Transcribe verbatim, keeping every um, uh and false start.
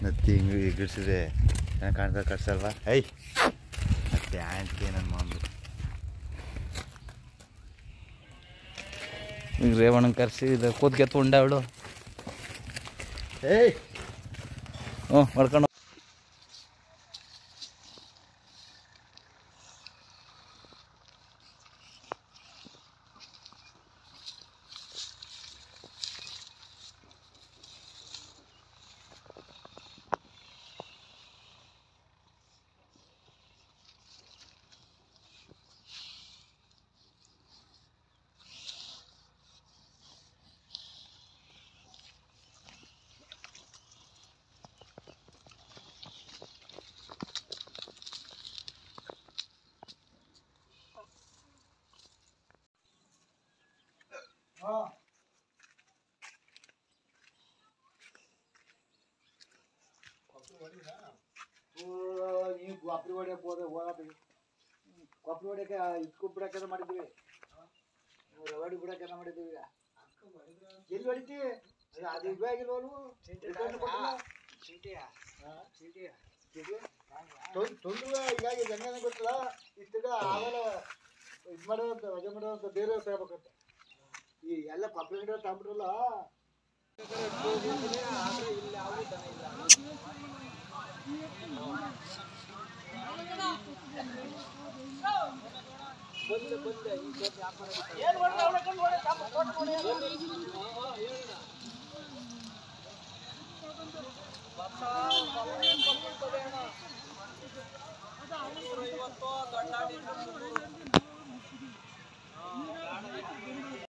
ನತ್ತಿ ಹಿಂಗೆ ಗಿಡ್ಸಿದ್ರೆ ಚೆನ್ನಾಗಿ ಕಾಣ್ತಾ ಕಟ್ಸಲ್ವಾ ಐ ಮತ್ತೆ ಆಂಟ್ಗೆ ನನ್ನ ಮಾಮೂಲು ಈಗ ರೇವಣ್ಣನ ಕರೆಸಿ ಇದು ಕೂದ್ಗೆ ತುಂಡ ಅವಳು ಏಯ್ ಹ್ಞೂ ಮಾಡ್ಕೊಂಡು ನೀವು ಕಾಪಿ ಹೊಡೆಯಕ್ಕೆ ಹೋದ ಹೋಗತ್ತೆ ಕಾಪಿ ಹೊಡೆಯಕ್ಕೆ ಇಟ್ಕೊ ಬಿಡಕ್ಕೆ ಮಾಡಿದ್ದೀವಿ ರವಾಡಿ ಬಿಡಕ್ಕೆ ಮಾಡಿದ್ದೀವಿ ಎಲ್ಲಿ ಹೊಡಿತಿ ಅದು ಇವ ಆಗಿಲ್ವಲ್ವು ತೊಂದ್ರೆ ಹೀಗಾಗಿ ಜಂಗನ ಗೊತ್ತಿಲ್ಲ ಇಷ್ಟಗ ಆಮೇಲೆ ಇದು ಮಾಡೋದಂತ ವಜೆ ಮಾಡೋದಂತ ಬೇರೆ ಹೇಳ್ಬೇಕಂತ ಈ ಎಲ್ಲ ಕಾಪಿ ಗಿಡ ತಗೊಂಡ್ರಲ್ಲ ಇಲ್ಲಿ ಯಾವ ದನ ಇಲ್ಲ ಬಂದೆ ಬಂದೆ ಈ ವ್ಯಾಪಾರ